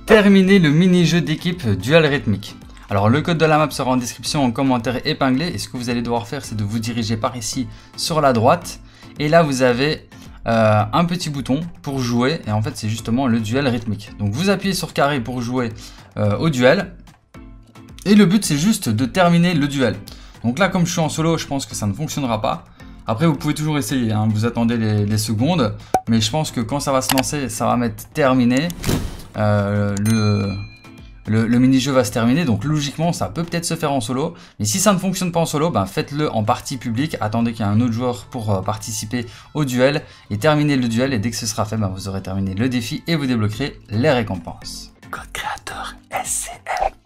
terminer le mini-jeu d'équipe duel rythmique. Alors le code de la map sera en description, en commentaire épinglé, et ce que vous allez devoir faire, c'est de vous diriger par ici sur la droite, et là vous avez un petit bouton pour jouer, et en fait c'est justement le duel rythmique. Donc vous appuyez sur carré pour jouer au duel, et le but c'est juste de terminer le duel. Donc là comme je suis en solo, je pense que ça ne fonctionnera pas. Après vous pouvez toujours essayer, hein, vous attendez les secondes, mais je pense que quand ça va se lancer, ça va mettre terminé. Le mini-jeu va se terminer, donc logiquement ça peut peut-être se faire en solo, mais si ça ne fonctionne pas en solo, ben faites-le en partie publique, attendez qu'il y ait un autre joueur pour participer au duel, et terminez le duel, et dès que ce sera fait, ben vous aurez terminé le défi et vous débloquerez les récompenses. Code créateur SCL.